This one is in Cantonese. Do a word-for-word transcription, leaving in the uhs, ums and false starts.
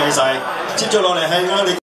晒，接住落嚟係我哋。